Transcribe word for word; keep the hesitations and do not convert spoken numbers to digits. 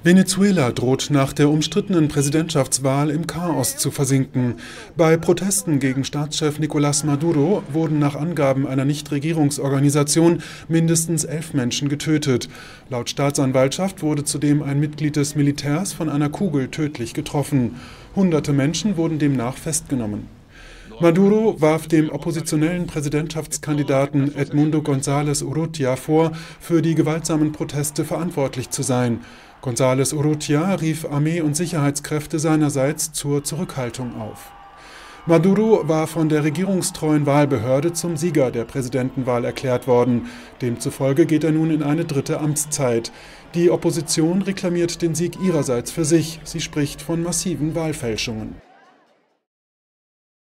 Venezuela droht nach der umstrittenen Präsidentschaftswahl im Chaos zu versinken. Bei Protesten gegen Staatschef Nicolás Maduro wurden nach Angaben einer Nichtregierungsorganisation mindestens elf Menschen getötet. Laut Staatsanwaltschaft wurde zudem ein Mitglied des Militärs von einer Kugel tödlich getroffen. Hunderte Menschen wurden demnach festgenommen. Maduro warf dem oppositionellen Präsidentschaftskandidaten Edmundo González Urrutia vor, für die gewaltsamen Proteste verantwortlich zu sein. González Urrutia rief Armee und Sicherheitskräfte seinerseits zur Zurückhaltung auf. Maduro war von der regierungstreuen Wahlbehörde zum Sieger der Präsidentenwahl erklärt worden. Demzufolge geht er nun in eine dritte Amtszeit. Die Opposition reklamiert den Sieg ihrerseits für sich. Sie spricht von massiven Wahlfälschungen.